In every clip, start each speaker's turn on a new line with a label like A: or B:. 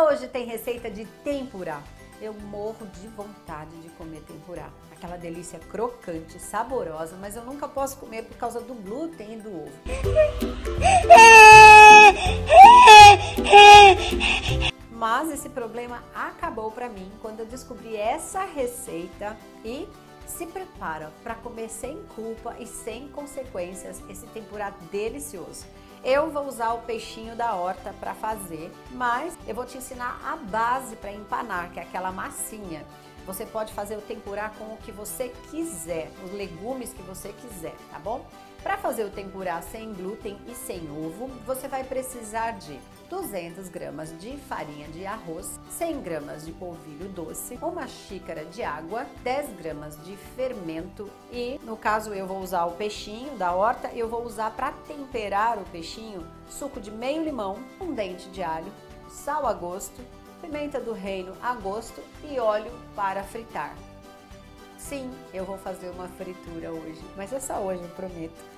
A: Hoje tem receita de tempurá. Eu morro de vontade de comer tempurá. Aquela delícia crocante, saborosa, mas eu nunca posso comer por causa do glúten e do ovo. Mas esse problema acabou pra mim quando eu descobri essa receita e se prepara para comer sem culpa e sem consequências esse tempurá delicioso. Eu vou usar o peixinho da horta para fazer, mas eu vou te ensinar a base para empanar, que é aquela massinha. Você pode fazer o tempurá com o que você quiser, os legumes que você quiser, tá bom? Para fazer o tempurá sem glúten e sem ovo, você vai precisar de 200 gramas de farinha de arroz, 100 gramas de polvilho doce, uma xícara de água, 10 gramas de fermento e, no caso, eu vou usar o peixinho da horta, eu vou usar para temperar o peixinho, suco de meio limão, um dente de alho, sal a gosto, pimenta do reino a gosto e óleo para fritar. Sim, eu vou fazer uma fritura hoje, mas é só hoje, eu prometo.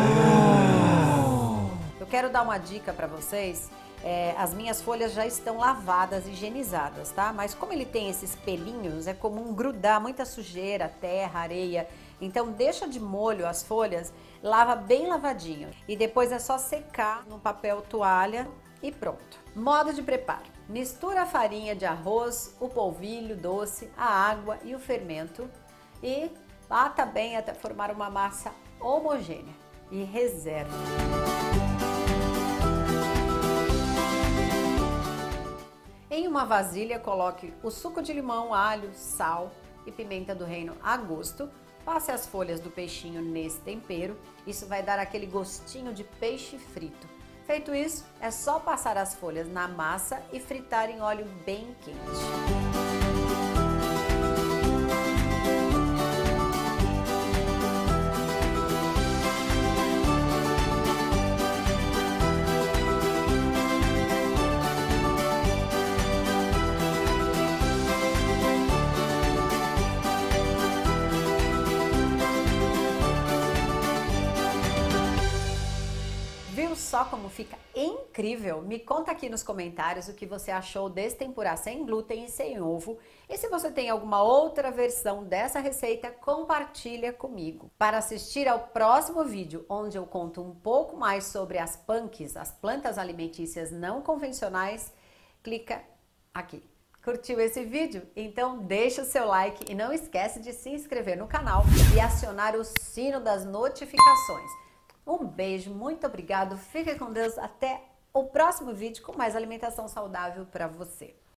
A: Eu quero dar uma dica para vocês. As minhas folhas já estão lavadas, higienizadas, tá? Mas como ele tem esses pelinhos, é comum grudar muita sujeira, terra, areia. Então deixa de molho as folhas, lava bem lavadinho. E depois é só secar no papel toalha e pronto. Modo de preparo. Mistura a farinha de arroz, o polvilho doce, a água e o fermento e bata bem até formar uma massa homogênea e reserva. Em uma vasilha, coloque o suco de limão, alho, sal e pimenta do reino a gosto. Passe as folhas do peixinho nesse tempero. Isso vai dar aquele gostinho de peixe frito. Feito isso, é só passar as folhas na massa e fritar em óleo bem quente. Viu só como fica incrível? Me conta aqui nos comentários o que você achou desse tempurá sem glúten e sem ovo. E se você tem alguma outra versão dessa receita, compartilha comigo. Para assistir ao próximo vídeo, onde eu conto um pouco mais sobre as punks, as plantas alimentícias não convencionais, clica aqui. Curtiu esse vídeo? Então deixa o seu like e não esquece de se inscrever no canal e acionar o sino das notificações. Um beijo, muito obrigado, fique com Deus, até o próximo vídeo com mais alimentação saudável para você.